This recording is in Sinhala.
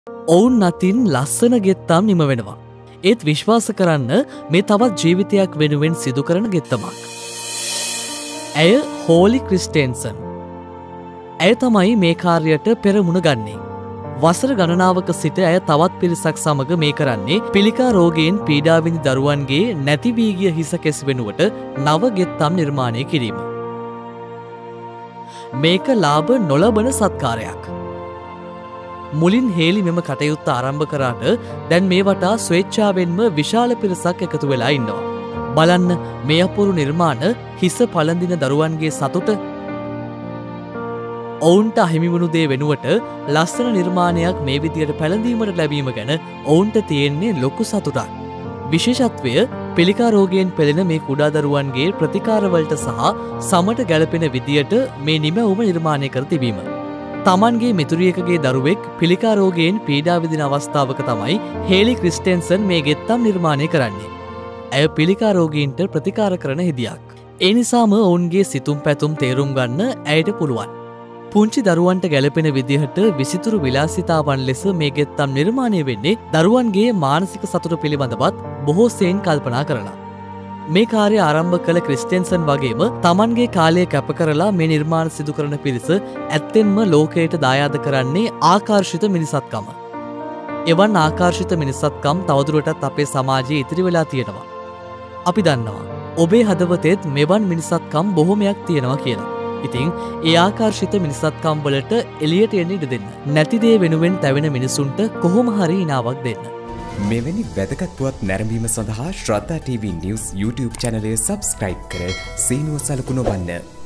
ඔවුන් අතින් ලස්සන ගෙත්තම් නිම වෙනවා. ඒත් විශ්වාස කරන්න මේ තවත් ජීවිතයක් වෙනුවෙන් සිදු කරන ගෙත්තමක්. ඇය හෝලි ක්‍රිස්ටෙන්සන්. ඇය තමයි මේ කාර්යයට පෙරමුණ ගන්නේ. වසර ගණනාවක සිට ඇය තවත් පිරිසක් සමග මේ කරන්නේ පිළිකා රෝගයෙන් පීඩාවිඳි දරුවන්ගේ නැති වී ගිය හිස කෙස් වෙනුවට නව ගෙත්තම් නිර්මාණය කිරීම. මේක ලාභ නොලබන සත්කාරයක්. මුලින් හේලි මෙම කටයුත්ත ආරම්භ කරාට දැන් මේ වටා ස්වේච්ඡාවෙන්ම විශාල පිරිසක් එකතු වෙලා ඉන්නවා. බලන්න මේ අපූරු නිර්මාණ හිස පළඳින දරුවන්ගේ සතුට. ඔවුන්ට අහිමිවුණු දේ වෙනුවට ලස්සන නිර්මාණයක් මේ විදියට පැළඳීමට ලැබීම ගැන ඔවුන්ට තියෙන්නේ ලොකු සතුටක්. විශේෂත්වය පිළිකා රෝගයෙන් පෙළෙන මේ කුඩා දරුවන්ගේ ප්‍රතිකාරවලට සහ සමට ගැලපෙන විදියට මේ නිමැවුම නිර්මාණය කර තිබීම. තමන්ගේ මිතුරියකගේ දරුවෙක් පිළිකා රෝගයෙන් පීඩා විඳින අවස්ථාවක තමයි හේලි ක්‍රිස්ටෙන්සන් මේ ගෙත්තම් නිර්මාණය කරන්නේ. ඇය පිළිකා රෝගීන්ට ප්‍රතිකාර කරන හෙදියක්. ඒ නිසාම ඔවුන්ගේ සිතුම් පැතුම් තේරුම් ගන්න ඇයට පුළුවන්. පුංචි දරුවන්ට ගැලපෙන විදිහට විසිතුරු විලාසිතාවන් ලෙස මේ ගෙත්තම් නිර්මාණය වෙන්නේ දරුවන්ගේ මානසික සතුට පිළිබඳවත් බොහෝ සෙයින් කල්පනා කරලා. මේ කාර්ය ආරම්භ කළ ක්‍රිස්ටෙන්සන් වගේම තමන්ගේ කාලය කැප කරලා මේ නිර්මාණ සිදු කරන පිරිස ඇත්තෙන්ම ලෝකයට දායාද කරන්නේ ආකර්ෂිත මිනිසත්කම. එවන් ආකර්ෂිත මිනිසත්කම් තවදුරටත් අපේ සමාජයේ ඉතිරි වෙලා තියෙනවා. අපි දන්නවා ඔබේ හදවතේත් මෙවන් මිනිසත්කම් බොහොමයක් තියෙනවා කියලා. ඉතින් ඒ ආකර්ෂිත මිනිසත්කම් වලට එළියට එන්න ඉඩ දෙන්න. නැති දේ වෙනුවෙන් තැවෙන මිනිසුන්ට කොහොම හරි ඉනාවක් දෙන්න. මෙවැනි වැදගත් පුවත් නැරඹීම සඳහා ශ්‍රද්ධා TV News YouTube channel එක subscribe කර සීනුව සලකුණ වන්න.